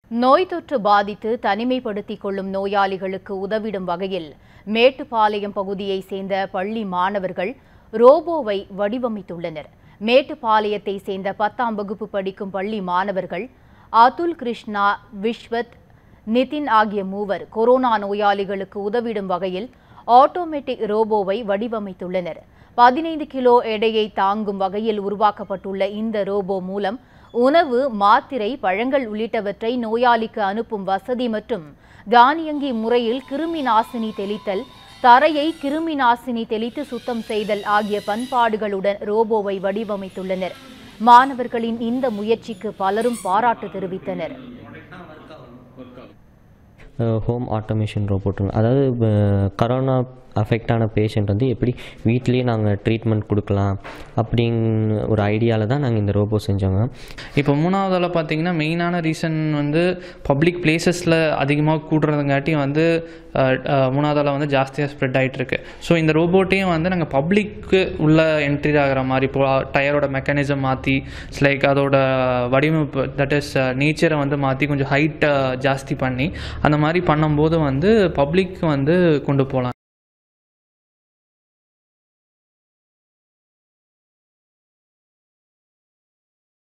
நோய் தொற்று பாதித்து தனிமைப்படுத்திக் கொள்ளும் நோயாளிகளுக்கு உதவிடும் வகையில் மேட்டுப்பாளையம் பகுதியைச் சேர்ந்த பள்ளி மாணவர்கள் ரோபோவை வடிவமைத்துள்ளனர். மேட்டுப்பாளையத்தை சேர்ந்த 10ஆம் வகுப்பு படிக்கும் பள்ளி மாணவர்கள் அதுல் கிருஷ்ணா, விஸ்வத், நிதின் ஆகிய மூவர் கொரோனா நோயாளிகளுக்கு உதவிடும் வகையில் ஆட்டோமேட்டிக் ரோபோவை வடிவமைத்துள்ளனர். 15 கிலோ எடையை தாங்கும் வகையில் உருவாக்கப்பட்டுள்ள இந்த ரோபோ மூலம் உணவு, மாத்திரை, பழங்கள் உள்ளிட்டவற்றை நோயாளிக்கு அனுப்பும் வசதி மற்றும் தானியங்கி முறையில் கிருமி நாசினி தெளித்தல், தரையை கிருமி நாசினி தெளித்து சுத்தம் செய்தல் ஆகிய பண்பாடுகளுடன் ரோபோவை வடிவமைத்துள்ளனர். மாணவர்களின் இந்த முயற்சிக்கு பலரும் பாராட்டு தெரிவித்தனர். ஹோம் ஆட்டோமேஷன் ரோபோட், அதாவது கரோனா அஃபெக்டான பேஷண்ட் வந்து எப்படி வீட்லேயே நாங்கள் ட்ரீட்மெண்ட் கொடுக்கலாம் அப்படிங்கிற ஒரு ஐடியாவில் தான் நாங்கள் இந்த ரோபோ செஞ்சோங்க. இப்போ 3ஆவதில் பார்த்தீங்கன்னா மெயினான ரீசன் வந்து பப்ளிக் பிளேசஸில் அதிகமாக கூடுறதுங்காட்டியும் வந்து 3ஆவதில் வந்து ஜாஸ்தியாக ஸ்ப்ரெட் ஆகிட்டுருக்கு. ஸோ இந்த ரோபோட்டையும் வந்து நாங்கள் பப்ளிக்கு உள்ள என்ட்ரி ஆகிற மாதிரி இப்போ டயரோட மெக்கானிசம் மாற்றி லைக் அதோட வடிவமைப்பு தட் இஸ் நேச்சரை வந்து மாற்றி கொஞ்சம் ஹைட்டை ஜாஸ்தி பண்ணி அந்த மாதிரி பண்ணும்போது வந்து பப்ளிக் வந்து கொண்டு போகலாம்.